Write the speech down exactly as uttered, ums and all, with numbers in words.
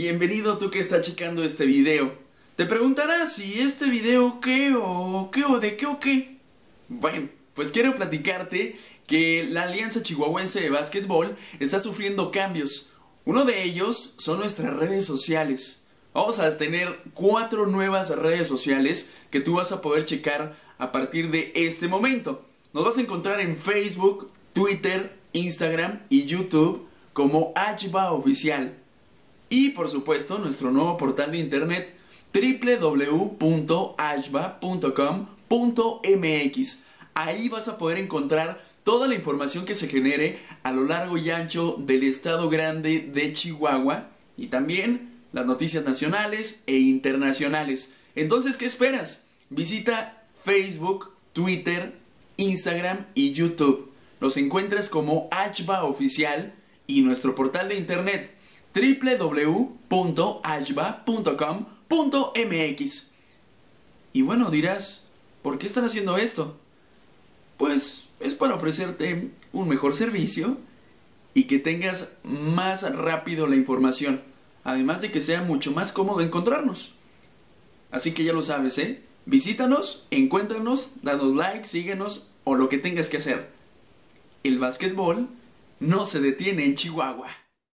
Bienvenido tú que estás checando este video. Te preguntarás si este video qué o qué o de qué o qué. Bueno, pues quiero platicarte que la Alianza Chihuahuense de Básquetbol está sufriendo cambios. Uno de ellos son nuestras redes sociales. Vamos a tener cuatro nuevas redes sociales que tú vas a poder checar a partir de este momento. Nos vas a encontrar en Facebook, Twitter, Instagram y YouTube como Ashba Oficial. Y por supuesto nuestro nuevo portal de internet doble u doble u doble u punto ashba punto com punto m x. Ahí vas a poder encontrar toda la información que se genere a lo largo y ancho del estado grande de Chihuahua y también las noticias nacionales e internacionales. Entonces, ¿qué esperas? Visita Facebook, Twitter, Instagram y YouTube. Los encuentras como Ashba Oficial y nuestro portal de internet doble u doble u doble u punto ashba punto com punto m x. Y bueno, dirás, ¿por qué están haciendo esto? Pues es para ofrecerte un mejor servicio y que tengas más rápido la información, además de que sea mucho más cómodo encontrarnos. Así que ya lo sabes, ¿eh? Visítanos, encuéntranos, danos like, síguenos o lo que tengas que hacer. El básquetbol no se detiene en Chihuahua.